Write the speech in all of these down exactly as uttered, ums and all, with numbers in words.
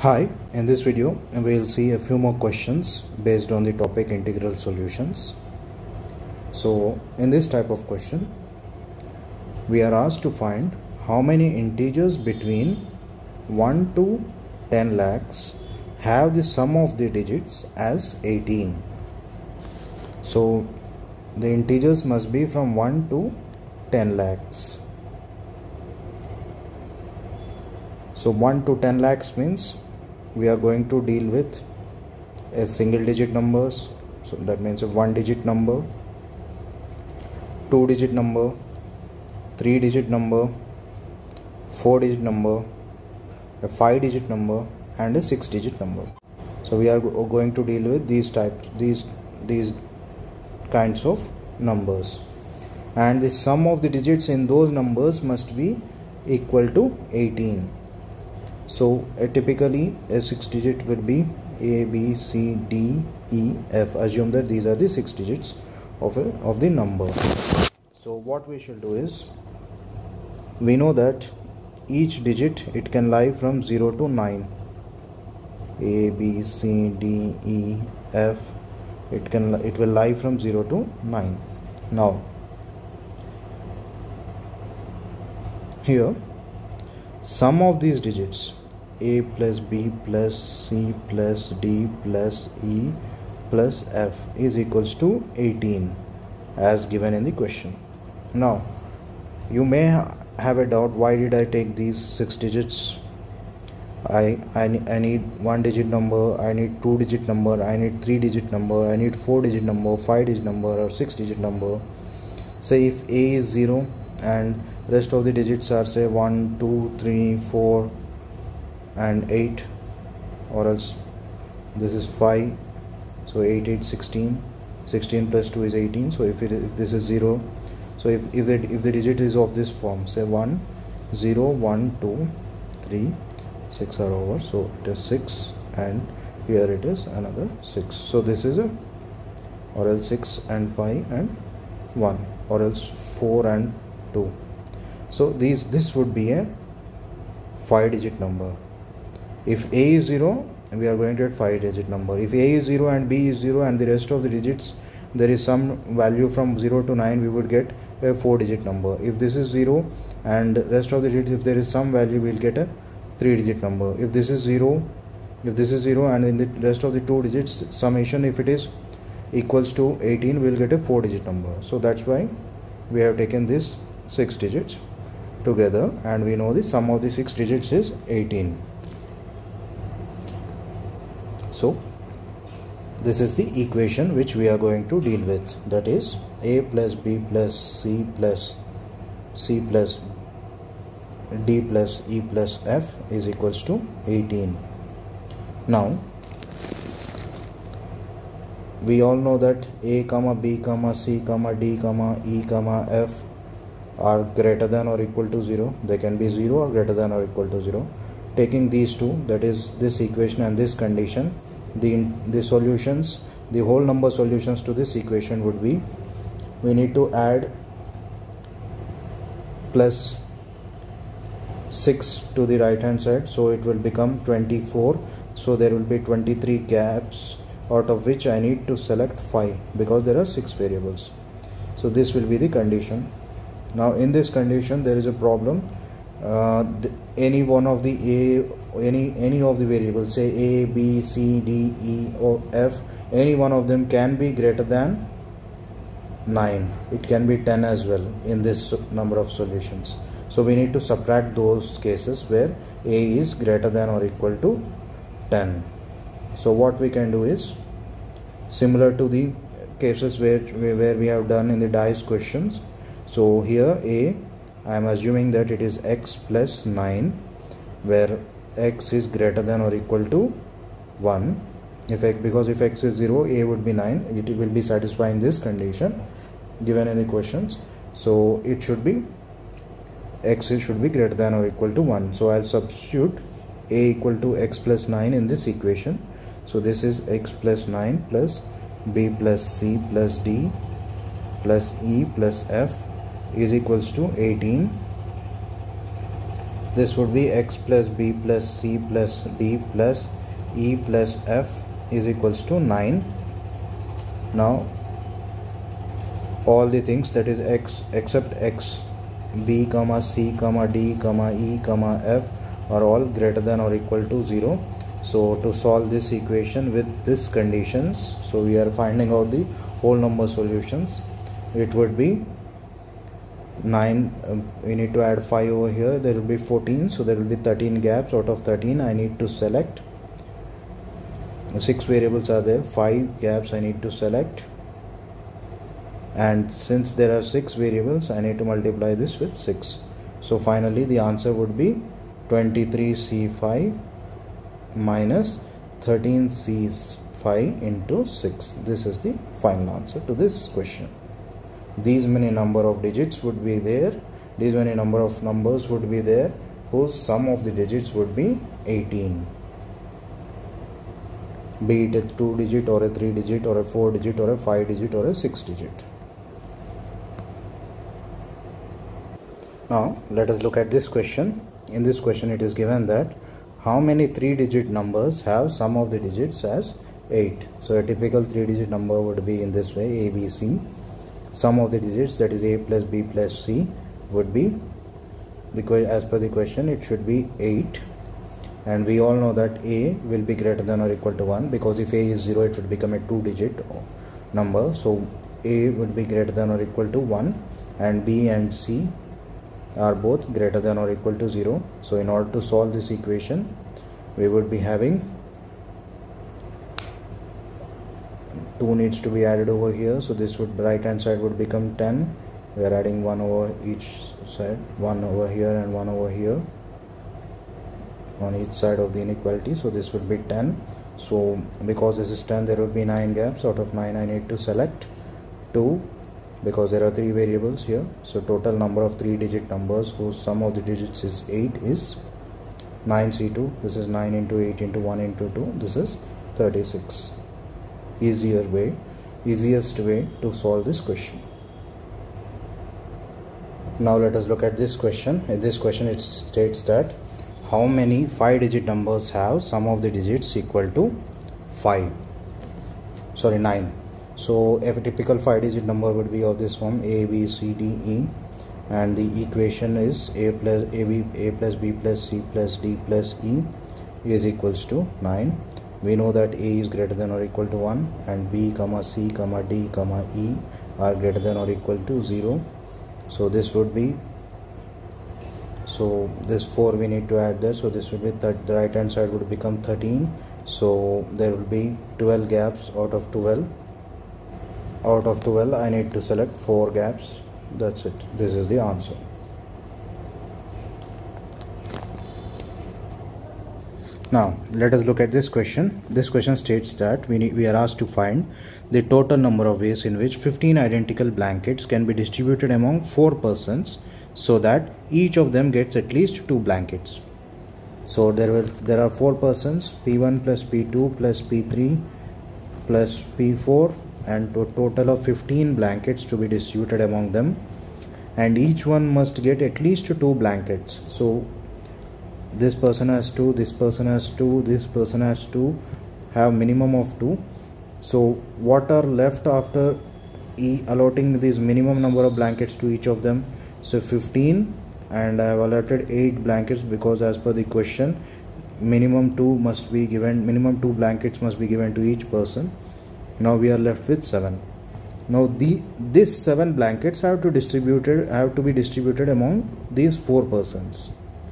Hi, in this video we will see a few more questions based on the topic integral solutions. So in this type of question we are asked to find how many integers between one to ten lakhs have the sum of the digits as eighteen. So the integers must be from one to ten lakhs. So one to ten lakhs means we are going to deal with a single digit numbers. So that means a one digit number, two digit number, three digit number, four digit number, a five digit number and a six digit number. So we are go going to deal with these types these these kinds of numbers, and the sum of the digits in those numbers must be equal to eighteen. So uh, typically a six digit would be A, B, C, D, E, F. Assume that these are the six digits of, a, of the number. So what we shall do is, we know that each digit it can lie from zero to nine. A, B, C, D, E, F. It can it will lie from zero to nine. Now here sum of these digits A plus B plus C plus D plus E plus F is equals to eighteen as given in the question. Now you may have a doubt, why did I take these six digits? I, I, I need one digit number, I need two digit number, I need three digit number, I need four digit number, five digit number or six digit number. Say if A is zero and rest of the digits are say one, two, three, four and eight, or else this is five, so eight, eight, sixteen, sixteen plus two is eighteen. So if it if this is zero, so if if the if the digit is of this form, say one, zero, one, two, three, six are over, so it is six, and here it is another six. So this is a, or else six and five and one, or else four and two. So these this would be a five digit number. If A is zero, we are going to get five digit number. If A is zero and B is zero and the rest of the digits there is some value from zero to nine, we would get a four digit number. If this is zero and rest of the digits, if there is some value, we will get a three digit number. If this is zero, if this is zero and in the rest of the two digits summation, if it is equals to eighteen, we will get a four digit number. So that's why we have taken this six digits together, and we know the sum of the six digits is eighteen. So this is the equation which we are going to deal with, that is A plus B plus C plus C plus D plus E plus F is equals to eighteen. Now we all know that A comma B comma C comma D comma E comma F are greater than or equal to zero. They can be zero or greater than or equal to zero. Taking these two, that is this equation and this condition, the the solutions, the whole number solutions to this equation would be, we need to add plus six to the right hand side, so it will become twenty-four. So there will be twenty-three gaps, out of which I need to select five because there are six variables. So this will be the condition. Now in this condition there is a problem. Uh, the, any one of the A, any any of the variables, say A, B, C, D, E or F, any one of them can be greater than nine. It can be ten as well in this number of solutions. So we need to subtract those cases where A is greater than or equal to ten. So what we can do is, similar to the cases where where we have done in the dice questions. So here A, I am assuming that it is x plus nine, where x is greater than or equal to one. If x, because if x is zero, A would be nine. It will be satisfying this condition given in the questions. So it should be, x should be greater than or equal to one. So I'll substitute A equal to x plus nine in this equation. So this is x plus nine plus B plus C plus D plus E plus F is equals to eighteen. this would be x plus b plus c plus d plus e plus f is equals to nine. Now all the things, that is x except x, b comma c comma d comma e comma f are all greater than or equal to zero. So to solve this equation with this conditions, so we are finding out the whole number solutions. It would be nine, uh, we need to add five over here, there will be fourteen, so there will be thirteen gaps. Out of thirteen I need to select, six variables are there, five gaps I need to select, and since there are six variables I need to multiply this with six. So finally the answer would be twenty-three C five minus thirteen C five into six. This is the final answer to this question. These many number of digits would be there, these many number of numbers would be there whose sum of the digits would be eighteen, be it a two digit or a three digit or a four digit or a five digit or a six digit. Now let us look at this question. In this question it is given that how many three digit numbers have sum of the digits as eight. So a typical three digit number would be in this way, A, B, C. Sum of the digits, that is a plus b plus c, would be, the as per the question it should be eight, and we all know that a will be greater than or equal to one, because if a is zero it would become a two digit number. So a would be greater than or equal to one, and b and c are both greater than or equal to zero. So in order to solve this equation we would be having two needs to be added over here, so this would, right hand side would become ten, we are adding one over each side, one over here and one over here on each side of the inequality, so this would be ten. So because this is ten there would be nine gaps. Out of nine I need to select two, because there are three variables here. So total number of three digit numbers whose sum of the digits is eight is nine C two, this is nine into eight into one into two, this is thirty-six. Easier way, easiest way to solve this question. Now let us look at this question. In this question it states that how many five digit numbers have sum of the digits equal to five, sorry nine. So a typical five digit number would be of this form, A, B, C, D, E, and the equation is a plus a b a plus b plus c plus d plus e is equals to nine. We know that a is greater than or equal to one, and b comma c comma d comma e are greater than or equal to zero. So this would be, so this four we need to add there, so this would be that the right hand side would become thirteen. So there will be twelve gaps. Out of twelve, out of twelve I need to select four gaps. That's it. This is the answer. Now let us look at this question. This question states that we need, we are asked to find the total number of ways in which fifteen identical blankets can be distributed among four persons so that each of them gets at least two blankets. So there will there are four persons, P one plus P two plus P three plus P four, and to a total of fifteen blankets to be distributed among them, and each one must get at least two blankets. So this person has two, this person has two, this person has two, have minimum of two. So what are left after e allotting this minimum number of blankets to each of them? So fifteen, and I have allotted eight blankets, because as per the question minimum two must be given, minimum two blankets must be given to each person. Now we are left with seven. Now the these seven blankets have to distributed have to be distributed among these four persons.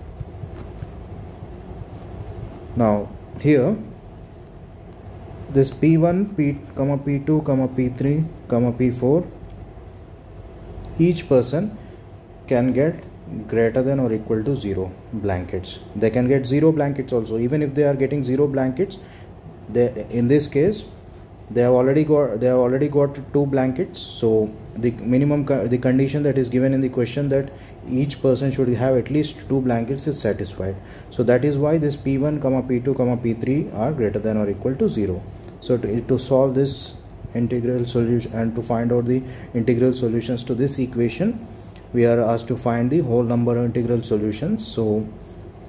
Now here this P one, P comma P two, comma P three, comma P four, each person can get greater than or equal to zero blankets. They can get zero blankets also. Even if they are getting zero blankets, they in this case they have already got they have already got two blankets. So the minimum the condition that is given in the question, that each person should have at least two blankets, is satisfied. So that is why this P one, comma P two, comma P three are greater than or equal to zero. So to, to solve this integral solution and to find out the integral solutions to this equation, we are asked to find the whole number of integral solutions. So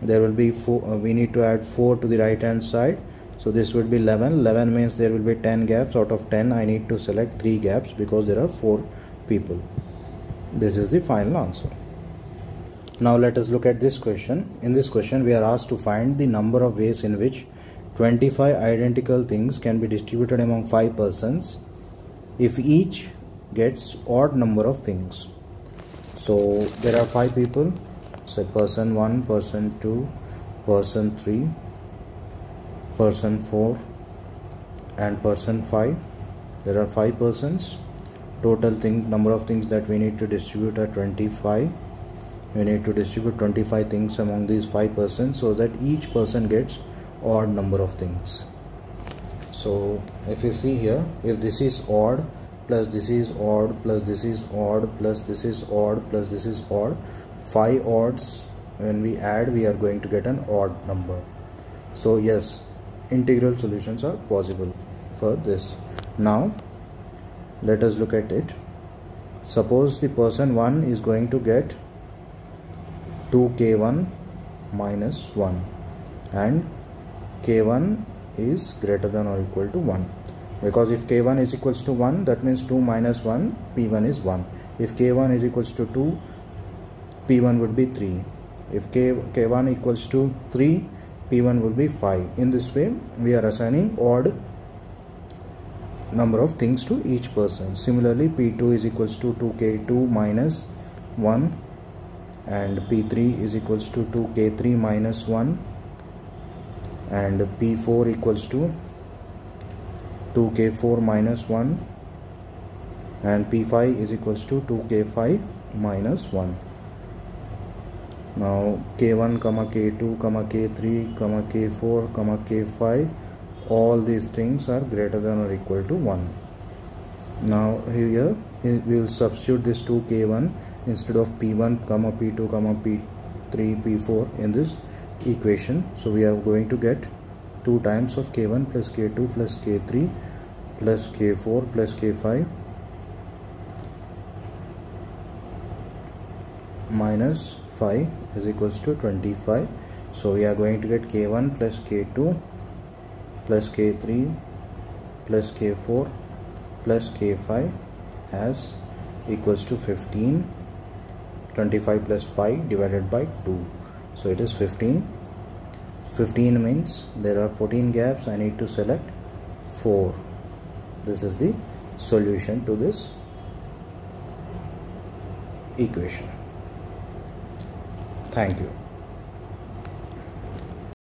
there will be four, uh, we need to add four to the right hand side, so this would be eleven. eleven means there will be ten gaps. Out of ten I need to select three gaps because there are four people. This is the final answer. Now let us look at this question. In this question we are asked to find the number of ways in which twenty-five identical things can be distributed among five persons if each gets odd number of things. So there are five people, say person one, person two, person three, person four and person five. There are five persons. Total thing number of things that we need to distribute are twenty-five. We need to distribute twenty-five things among these five persons so that each person gets odd number of things. So if you see here, if this is odd plus this is odd plus this is odd plus this is odd plus this is odd, five odds, when we add we are going to get an odd number. So yes, integral solutions are possible for this. Now let us look at it. Suppose the person one is going to get two k one minus one and k one is greater than or equal to one, because if k one is equals to one, that means two minus one, p one is one. If k one is equals to two, p one would be three. If k, k1 equals to three, p one would be five. In this way we are assigning odd number of things to each person. Similarly, p two is equals to two k two minus one and p three is equals to two k three minus one and p four equals to two k four minus one and p five is equals to two k five minus one. Now k one comma k two comma k three comma k four comma k five, all these things are greater than or equal to one. Now here we will substitute this two k one instead of p one comma p two comma p three p four in this equation. So we are going to get two times of k one plus k two plus k three plus k four plus k five minus five is equals to twenty-five. So we are going to get k one plus k two plus k three plus k four plus k five as equals to fifteen. Twenty-five plus five divided by two, so it is fifteen. Fifteen means there are fourteen gaps. I need to select four. This is the solution to this equation. Thank you.